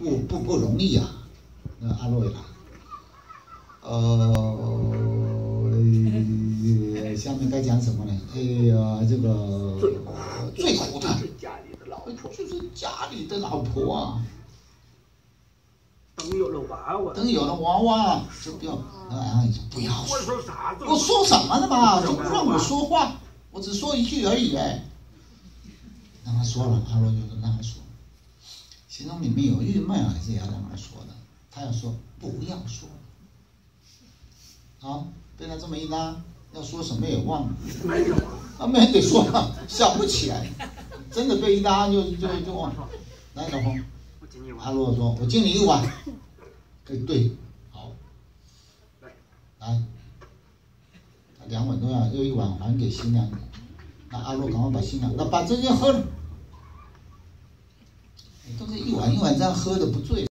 不容易啊。那阿洛也来，下面该讲什么呢？哎呀，这个最苦的就是家里的老婆啊。 等有了娃娃， 就不要，然后不要说。 我说啥子？ 我说什么呢嘛？就不让我说话，我只说一句而已哎。让他说了，阿罗就让他说，其中里面有郁闷还是要让他说的，他要说不要说。好，被他这么一拉，要说什么也忘了。 没有啊，没得说了，想不起来，真的被一拉就忘了。来，老洪，阿罗说：“我敬你一碗。”对，好，来，2碗都要，又1碗还给新娘。那阿罗赶快把新娘，那把这些喝了。都是一碗一碗这样喝的不醉。